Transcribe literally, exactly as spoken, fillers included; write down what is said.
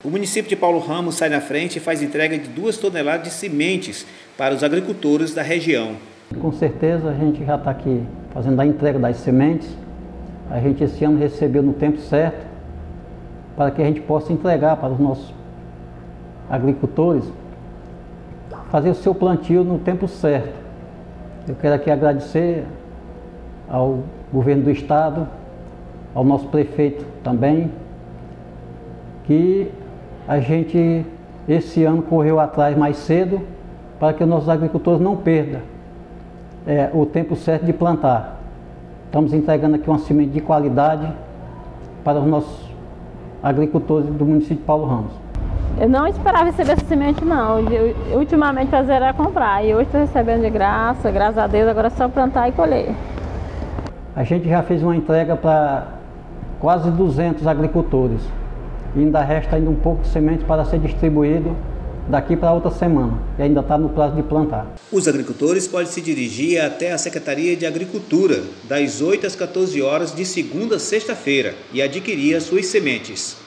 O município de Paulo Ramos sai na frente e faz entrega de duas toneladas de sementes para os agricultores da região. Com certeza a gente já está aqui fazendo a entrega das sementes. A gente esse ano recebeu no tempo certo para que a gente possa entregar para os nossos agricultores fazer o seu plantio no tempo certo. Eu quero aqui agradecer ao governo do estado, ao nosso prefeito também, que a gente esse ano correu atrás mais cedo para que os nossos agricultores não perdam é, o tempo certo de plantar. Estamos entregando aqui uma semente de qualidade para os nossos agricultores do município de Paulo Ramos. Eu não esperava receber essa semente não, eu, ultimamente fazer era comprar e hoje estou recebendo de graça, graças a Deus, agora é só plantar e colher. A gente já fez uma entrega para quase duzentos agricultores e ainda resta ainda um pouco de semente para ser distribuído daqui para outra semana e ainda está no prazo de plantar. Os agricultores podem se dirigir até a Secretaria de Agricultura das oito às quatorze horas de segunda a sexta-feira e adquirir as suas sementes.